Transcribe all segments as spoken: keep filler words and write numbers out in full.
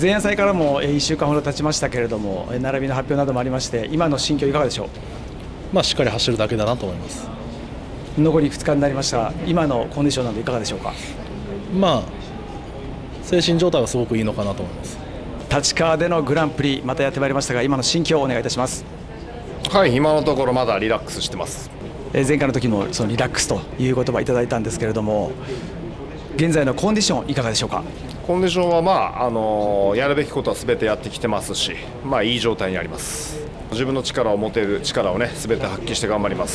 前夜祭からもいっしゅうかんほど経ちましたけれども、並びの発表などもありまして、今の心境いかがでしょう。 まあ、しっかり走るだけだなと思います。 残りふつかになりました、今のコンディションなどいかがでしょうか。 まあ、精神状態はすごくいいのかなと思います。 立川でのグランプリまたやってまいりましたが、今の心境をお願いいたします。 はい、今のところまだリラックスしてます。 え前回の時もそのリラックスという言葉いただいたんですけれども、現在のコンディションいかがでしょうか。 コンディションは、まああのー、やるべきことはすべてやってきてますし、まあ、いい状態にあります。自分の力を持てる力をね、すべて発揮して頑張ります。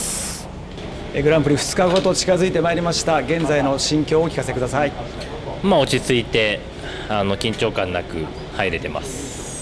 えグランプリふつかごと近づいてまいりました。現在の心境をお聞かせください。 まあ、落ち着いてあの緊張感なく入れてます。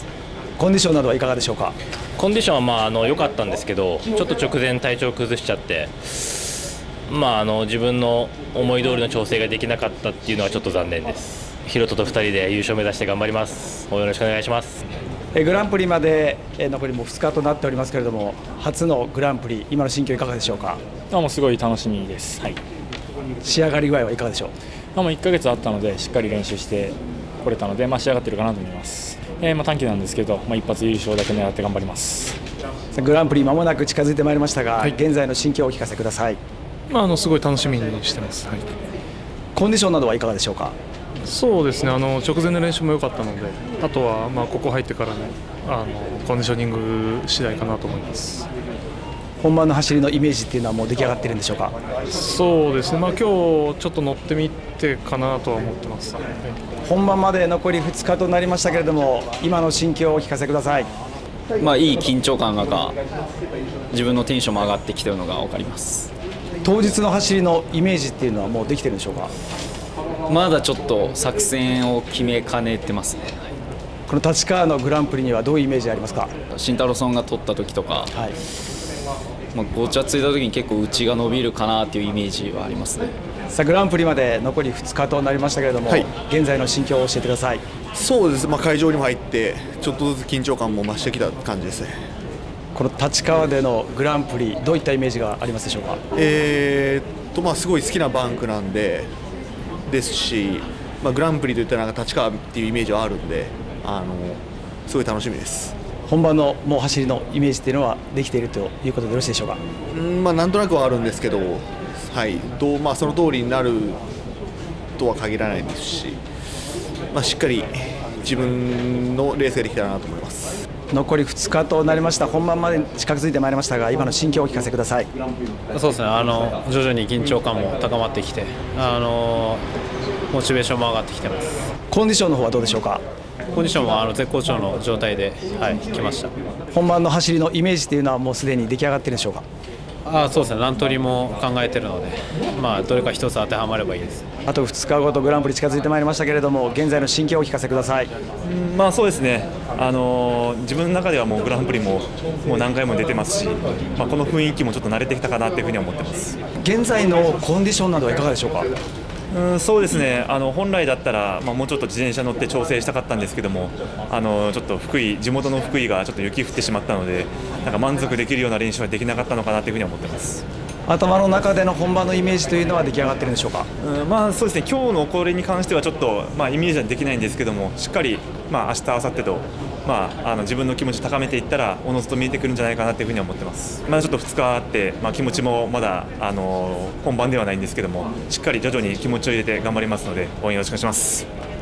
コンディションなどはいかがでしょうか。 コンディションはまああの良かったんですけど、ちょっと直前体調を崩しちゃって、まあ、あの自分の思い通りの調整ができなかったっていうのはちょっと残念です。ヒロトとふたりで優勝を目指して頑張ります。よろしくお願いします。 グランプリまで残りもふつかとなっておりますけれども、初のグランプリ、今の心境いかがでしょうか。 あもうすごい楽しみです、はい、 仕上がり具合はいかがでしょう。 あもういっかげつあったのでしっかり練習してこれたので、まあ、仕上がってるかなと思います。えーまあ、短期なんですけど、まあ、一発優勝だけ狙って頑張ります。 グランプリまもなく近づいてまいりましたが、はい、現在の心境をお聞かせください。 まあ、あのすごい楽しみにしてます、はい、 コンディションなどはいかがでしょうか。 そうですね、あの直前の練習も良かったので、あとはまあここ入ってからのあのコンディショニング次第かなと思います。 本番の走りのイメージっていうのはもう出来上がっているんでしょうか。 そうですね、まあ、今日ちょっと乗ってみてかなとは思ってます、はい、 本番まで残りふつかとなりましたけれども、今の心境をお聞かせください。 まあ、いい緊張感の中、自分のテンションも上がってきているのが分かります。 当日の走りのイメージっていうのはもうできてるんでしょうか。 まだちょっと作戦を決めかねてますね。 この立川のグランプリにはどういうイメージありますか。 慎太郎さんが取った時とか、はい、まあ、ごちゃついた時に結構内が伸びるかなっていうイメージはありますね。 さあグランプリまで残りふつかとなりましたけれども、はい、現在の心境を教えてください。 そうです、まあ、会場にも入ってちょっとずつ緊張感も増してきた感じですね。 この立川でのグランプリ、どういったイメージがありますでしょうか。 えーっとまあ、すごい好きなバンクなんでですし、まあ、グランプリといったらなんか立川っていうイメージはあるんで、あのすごい楽しみです。 本番のもう走りのイメージっていうのはできているということでよろしいでしょうか。 うん、まあ、なんとなくはあるんですけど、はいどうまあ、その通りになるとは限らないですし、まあ、しっかり自分のレースができたらなと思います。 残りふつかとなりました。本番まで近づいてまいりましたが、今の心境をお聞かせください。 そうですね、あの徐々に緊張感も高まってきて、あのモチベーションも上がってきてます。 コンディションの方はどうでしょうか。 コンディションはあの絶好調の状態で、はい、来ました。 本番の走りのイメージというのはもうすでに出来上がっているでしょうか。 あそうですね、何通りも考えているので、まあ、どれか一つ当てはまればいいです。 あとふつかごとグランプリ近づいてまいりましたけれども、現在の心境をお聞かせください。 うん、まあ、そうですね、あのー、自分の中ではもうグランプリももう何回も出てますし、まあ、この雰囲気もちょっと慣れてきたかなというふうに思ってます。 現在のコンディションなどはいかがでしょうか。 うん、そうですね、あの本来だったら、まあ、もうちょっと自転車乗って調整したかったんですけども、あのちょっと福井地元の福井がちょっと雪降ってしまったので、なんか満足できるような練習はできなかったのかなというふうに思ってます。 頭の中での本番のイメージというのは出来上がっているんでしょうか。 うん、まあ、そうですね、今日のこれに関してはちょっと、まあ、イメージはできないんですけども、しっかり、まあ、明日明後日と、まあ、あの自分の気持ち高めていったらおのずと見えてくるんじゃないかなというふうに思ってます。まだちょっとふつかあって、まあ、気持ちもまだあの本番ではないんですけども、しっかり徐々に気持ちを入れて頑張りますので応援よろしくお願いします。